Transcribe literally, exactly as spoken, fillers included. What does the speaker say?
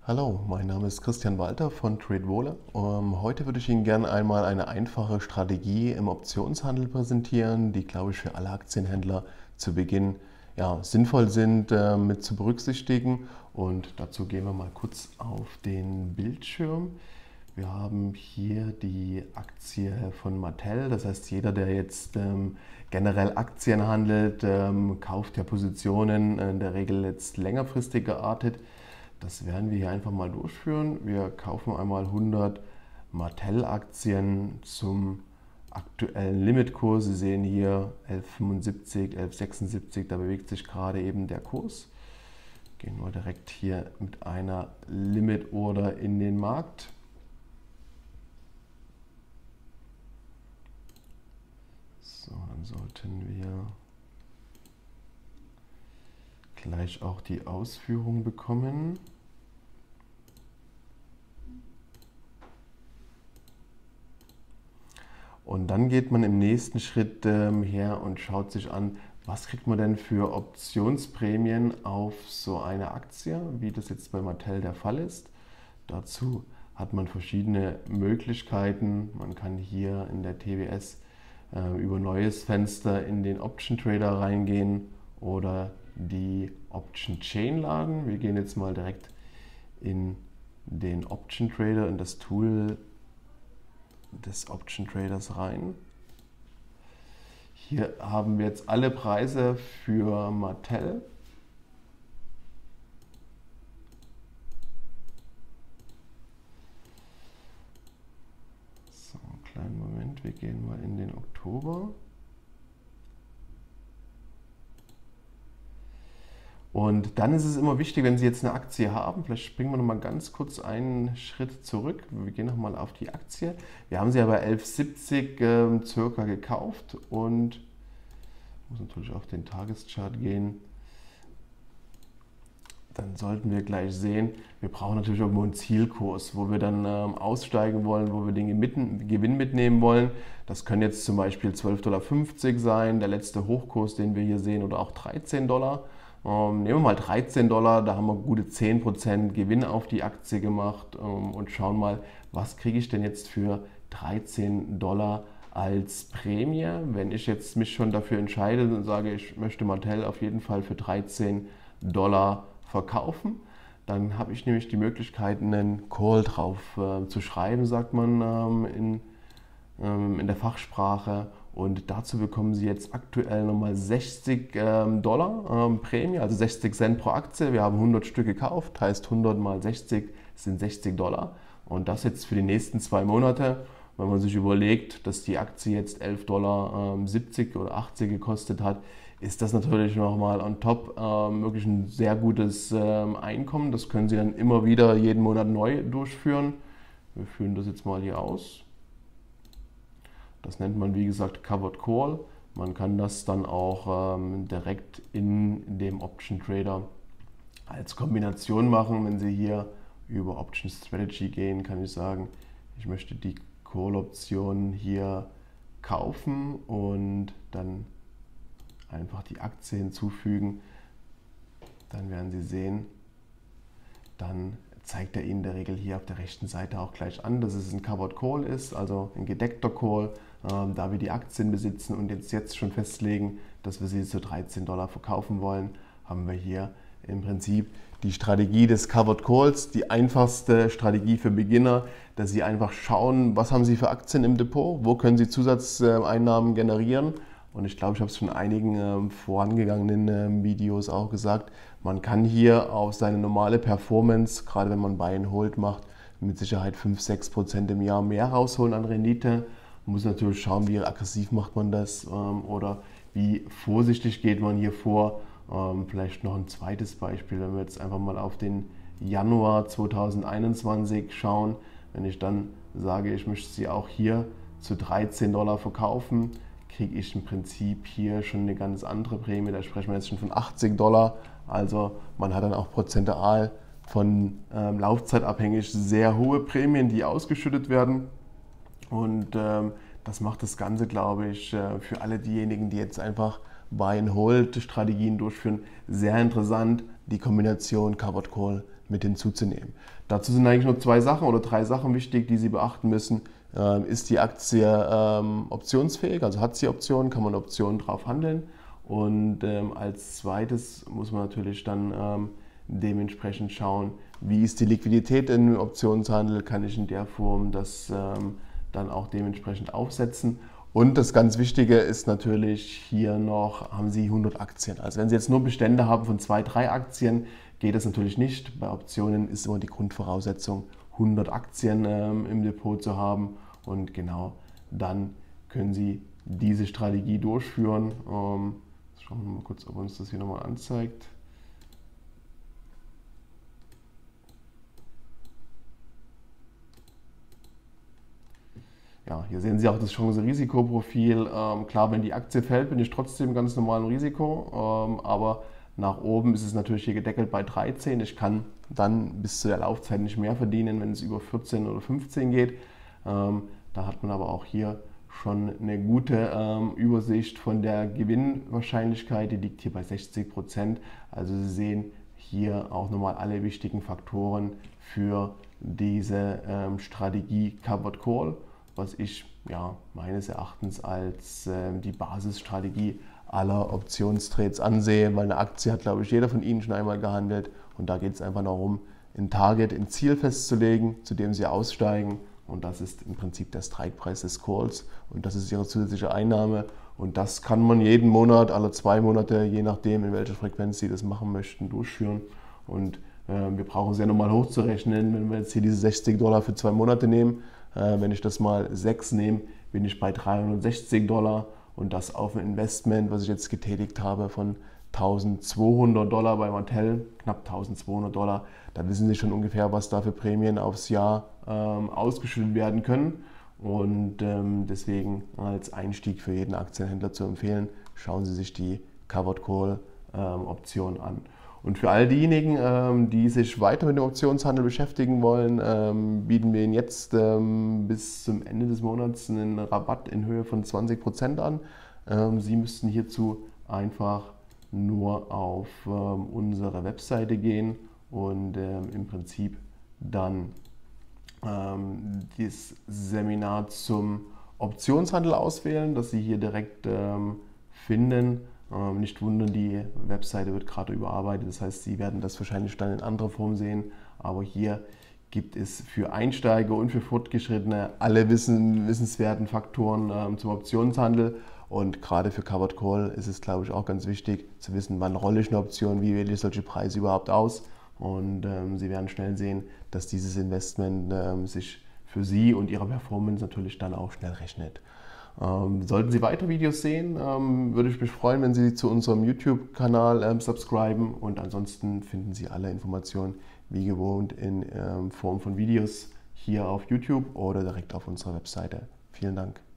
Hallo, mein Name ist Christian Walter von TradeVola. Ähm, heute würde ich Ihnen gerne einmal eine einfache Strategie im Optionshandel präsentieren, die, glaube ich, für alle Aktienhändler zu Beginn ja, sinnvoll sind, äh, mit zu berücksichtigen. Und dazu gehen wir mal kurz auf den Bildschirm. Wir haben hier die Aktie von Mattel. Das heißt, jeder, der jetzt ähm, generell Aktien handelt, ähm, kauft ja Positionen in der Regel jetzt längerfristig geartet. Das werden wir hier einfach mal durchführen. Wir kaufen einmal hundert Mattel-Aktien zum aktuellen Limitkurs. Sie sehen hier elf fünfundsiebzig, elf sechsundsiebzig, da bewegt sich gerade eben der Kurs. Gehen wir direkt hier mit einer Limit Order in den Markt. So, dann sollten wir gleich auch die Ausführung bekommen. Und dann geht man im nächsten Schritt ähm, her und schaut sich an, was kriegt man denn für Optionsprämien auf so eine Aktie, wie das jetzt bei Mattel der Fall ist. Dazu hat man verschiedene Möglichkeiten. Man kann hier in der T W S äh, über neues Fenster in den Option Trader reingehen oder die Option Chain laden. Wir gehen jetzt mal direkt in den Option Trader, in das Tool des Option Traders rein. Hier haben wir jetzt alle Preise für Mattel. So, einen kleinen Moment, wir gehen mal in den Oktober. Und dann ist es immer wichtig, wenn Sie jetzt eine Aktie haben, vielleicht springen wir noch mal ganz kurz einen Schritt zurück. Wir gehen noch mal auf die Aktie. Wir haben sie ja bei elf siebzig äh, circa gekauft und ich muss natürlich auf den Tageschart gehen. Dann sollten wir gleich sehen, wir brauchen natürlich irgendwo einen Zielkurs, wo wir dann ähm, aussteigen wollen, wo wir den Gewinn mitnehmen wollen. Das können jetzt zum Beispiel zwölf Komma fünfzig Dollar sein, der letzte Hochkurs, den wir hier sehen, oder auch dreizehn Dollar. Ähm, nehmen wir mal dreizehn Dollar, da haben wir gute zehn Prozent Gewinn auf die Aktie gemacht ähm, und schauen mal, was kriege ich denn jetzt für dreizehn Dollar als Prämie, wenn ich jetzt mich schon dafür entscheide und sage, ich möchte Mattel auf jeden Fall für dreizehn Dollar verkaufen. Dann habe ich nämlich die Möglichkeit, einen Call drauf äh, zu schreiben, sagt man ähm, in, ähm, in der Fachsprache. Und dazu bekommen Sie jetzt aktuell nochmal sechzig ähm, Dollar ähm, Prämie, also sechzig Cent pro Aktie. Wir haben hundert Stück gekauft, heißt hundert mal sechzig sind sechzig Dollar. Und das jetzt für die nächsten zwei Monate. Wenn man sich überlegt, dass die Aktie jetzt elf Komma siebzig Dollar oder achtzig gekostet hat, ist das natürlich nochmal on top ähm, wirklich ein sehr gutes ähm, Einkommen. Das können Sie dann immer wieder jeden Monat neu durchführen. Wir führen das jetzt mal hier aus. Das nennt man, wie gesagt, Covered Call. Man kann das dann auch ähm, direkt in dem Option Trader als Kombination machen. Wenn Sie hier über Option Strategy gehen, kann ich sagen, ich möchte die Call-Option hier kaufen und dann einfach die Aktie hinzufügen. Dann werden Sie sehen, dann zeigt er Ihnen in der Regel hier auf der rechten Seite auch gleich an, dass es ein Covered Call ist, also ein gedeckter Call, ähm, da wir die Aktien besitzen und jetzt, jetzt schon festlegen, dass wir sie zu dreizehn Dollar verkaufen wollen, haben wir hier im Prinzip die Strategie des Covered Calls, die einfachste Strategie für Beginner, dass Sie einfach schauen, was haben Sie für Aktien im Depot, wo können Sie Zusatzeinnahmen generieren. Und ich glaube, ich habe es schon in einigen äh, vorangegangenen äh, Videos auch gesagt, man kann hier auf seine normale Performance, gerade wenn man Buy and Hold macht, mit Sicherheit fünf bis sechs Prozent im Jahr mehr rausholen an Rendite. Man muss natürlich schauen, wie aggressiv macht man das ähm, oder wie vorsichtig geht man hier vor. Ähm, vielleicht noch ein zweites Beispiel, wenn wir jetzt einfach mal auf den Januar zweitausendeinundzwanzig schauen. Wenn ich dann sage, ich möchte sie auch hier zu dreizehn Dollar verkaufen, kriege ich im Prinzip hier schon eine ganz andere Prämie. Da sprechen wir jetzt schon von achtzig Dollar. Also man hat dann auch prozentual von ähm, Laufzeit abhängig sehr hohe Prämien, die ausgeschüttet werden. Und ähm, das macht das Ganze, glaube ich, äh, für alle diejenigen, die jetzt einfach Buy-and-Hold-Strategien durchführen, sehr interessant, die Kombination Covered Call mit hinzuzunehmen. Dazu sind eigentlich nur zwei Sachen oder drei Sachen wichtig, die Sie beachten müssen. Ähm, ist die Aktie ähm, optionsfähig, also hat sie Optionen, kann man Optionen drauf handeln. Und ähm, als zweites muss man natürlich dann ähm, dementsprechend schauen, wie ist die Liquidität im Optionshandel, kann ich in der Form das ähm, dann auch dementsprechend aufsetzen. Und das ganz Wichtige ist natürlich hier noch, haben Sie hundert Aktien. Also wenn Sie jetzt nur Bestände haben von zwei, drei Aktien, geht das natürlich nicht. Bei Optionen ist immer die Grundvoraussetzung, hundert Aktien ähm, im Depot zu haben. Und genau dann können Sie diese Strategie durchführen. Ähm, schauen wir mal kurz, ob uns das hier nochmal anzeigt. Ja, hier sehen Sie auch das Chance-Risiko-Profil. Ähm, klar, wenn die Aktie fällt, bin ich trotzdem ganz normal im Risiko. Ähm, aber nach oben ist es natürlich hier gedeckelt bei dreizehn. Ich kann dann bis zu der Laufzeit nicht mehr verdienen, wenn es über vierzehn oder fünfzehn geht. Ähm, da hat man aber auch hier schon eine gute ähm, Übersicht von der Gewinnwahrscheinlichkeit. Die liegt hier bei sechzig Prozent. Also Sie sehen hier auch nochmal alle wichtigen Faktoren für diese ähm, Strategie Covered Call, was ich ja, meines Erachtens als äh, die Basisstrategie aller Optionstrades ansehe, weil eine Aktie hat, glaube ich, jeder von Ihnen schon einmal gehandelt und da geht es einfach darum, ein Target, ein Ziel festzulegen, zu dem Sie aussteigen und das ist im Prinzip der Strikepreis des Calls und das ist Ihre zusätzliche Einnahme und das kann man jeden Monat, alle zwei Monate, je nachdem, in welcher Frequenz Sie das machen möchten, durchführen und äh, wir brauchen es ja nochmal hochzurechnen, wenn wir jetzt hier diese sechzig Dollar für zwei Monate nehmen. Wenn ich das mal sechs nehme, bin ich bei dreihundertsechzig Dollar und das auf ein Investment, was ich jetzt getätigt habe von eintausendzweihundert Dollar bei Mattel, knapp eintausendzweihundert Dollar. Da wissen Sie schon ungefähr, was da für Prämien aufs Jahr ähm, ausgeschüttet werden können und ähm, deswegen als Einstieg für jeden Aktienhändler zu empfehlen, schauen Sie sich die Covered Call ähm, Option an. Und für all diejenigen, ähm, die sich weiter mit dem Optionshandel beschäftigen wollen, ähm, bieten wir Ihnen jetzt ähm, bis zum Ende des Monats einen Rabatt in Höhe von zwanzig Prozent an. Ähm, Sie müssten hierzu einfach nur auf ähm, unsere Webseite gehen und ähm, im Prinzip dann ähm, das Seminar zum Optionshandel auswählen, das Sie hier direkt ähm, finden. Ähm, nicht wundern, die Webseite wird gerade überarbeitet, das heißt, Sie werden das wahrscheinlich dann in anderer Form sehen, aber hier gibt es für Einsteiger und für Fortgeschrittene alle wissen, wissenswerten Faktoren ähm, zum Optionshandel und gerade für Covered Call ist es, glaube ich, auch ganz wichtig zu wissen, wann rolle ich eine Option, wie wähle ich solche Preise überhaupt aus und ähm, Sie werden schnell sehen, dass dieses Investment ähm, sich für Sie und Ihre Performance natürlich dann auch schnell rechnet. Ähm, sollten Sie weitere Videos sehen, ähm, würde ich mich freuen, wenn Sie zu unserem YouTube-Kanal ähm, subscriben und ansonsten finden Sie alle Informationen wie gewohnt in ähm, Form von Videos hier auf YouTube oder direkt auf unserer Webseite. Vielen Dank.